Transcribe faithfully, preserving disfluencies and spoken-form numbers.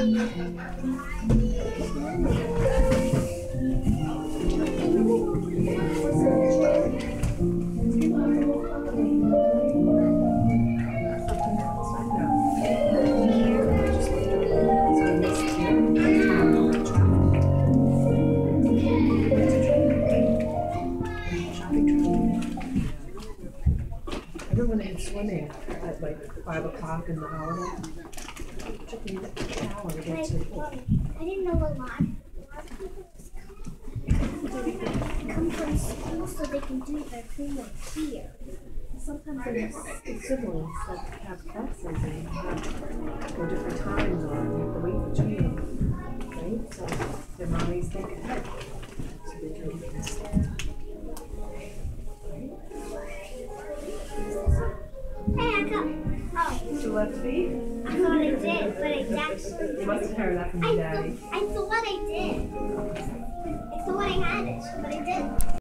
Swimming at like five o'clock in the holiday. Took me a shower to get to the pool. I didn't know a lot. A lot of people come from school so they can do their homework here. Sometimes there's siblings that have classes and have go different times or you have to wait between, right? So their mommies think ahead so they can get this. Hey, I got. Oh. Did you left feet? I thought I did, but I actually. You must have heard that from your daddy. I thought I did.